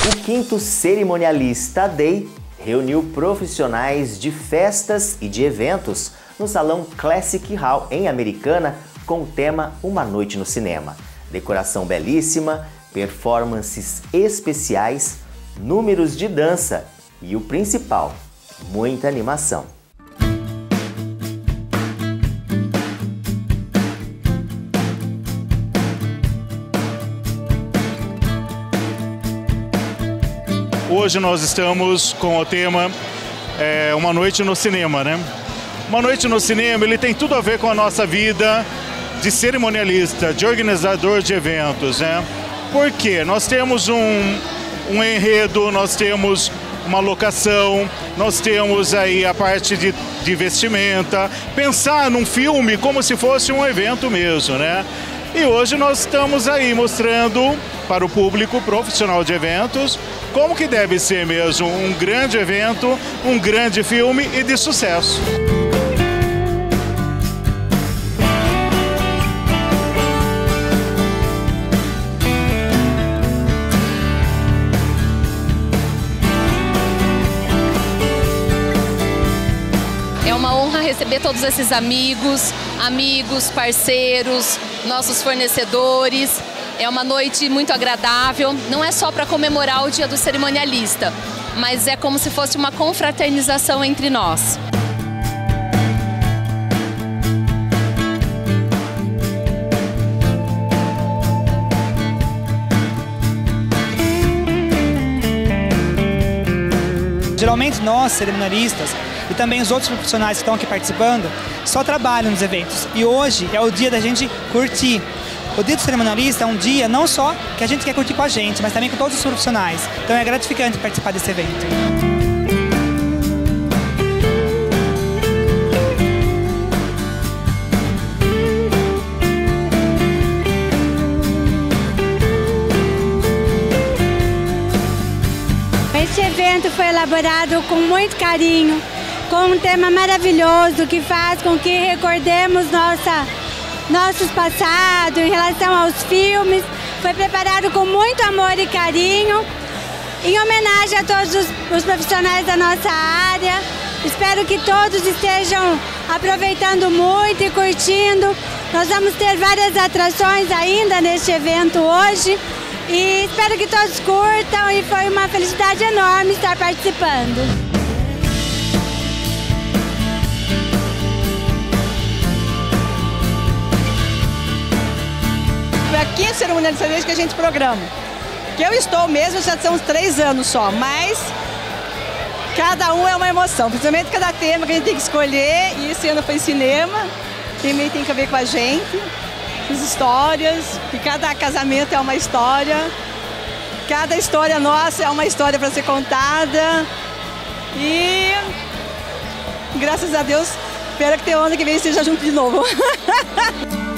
O 5º Cerimonialista Day reuniu profissionais de festas e de eventos no Salão Classic Hall, em Americana, com o tema Uma Noite no Cinema. Decoração belíssima, performances especiais, números de dança e o principal, muita animação. Hoje nós estamos com o tema Uma Noite no Cinema, né? Uma Noite no Cinema, ele tem tudo a ver com a nossa vida de cerimonialista, de organizador de eventos, né? Porque nós temos um enredo, nós temos uma locação, nós temos aí a parte de vestimenta, pensar num filme como se fosse um evento mesmo, né? E hoje nós estamos aí mostrando para o público profissional de eventos como que deve ser mesmo um grande evento, um grande filme e de sucesso. É uma honra receber todos esses amigos, parceiros, nossos fornecedores. É uma noite muito agradável, não é só para comemorar o Dia do Cerimonialista, mas é como se fosse uma confraternização entre nós. Geralmente nós, cerimonialistas, e também os outros profissionais que estão aqui participando, só trabalham nos eventos. E hoje é o dia da gente curtir. O Dia do Cerimonialista é um dia não só que a gente quer curtir com a gente, mas também com todos os profissionais. Então é gratificante participar desse evento. Este evento foi elaborado com muito carinho, com um tema maravilhoso que faz com que recordemos nossos passados em relação aos filmes. Foi preparado com muito amor e carinho, em homenagem a todos os profissionais da nossa área. Espero que todos estejam aproveitando muito e curtindo. Nós vamos ter várias atrações ainda neste evento hoje e espero que todos curtam, e foi uma felicidade enorme estar participando. Aqui é cerimonialista que a gente programa. Que eu estou mesmo, já são uns 3 anos só, mas cada um é uma emoção, principalmente cada tema que a gente tem que escolher, e esse ano foi cinema, também tem a ver com a gente, as histórias, que cada casamento é uma história, cada história nossa é uma história para ser contada, e graças a Deus, espero que o ano que vem esteja junto de novo.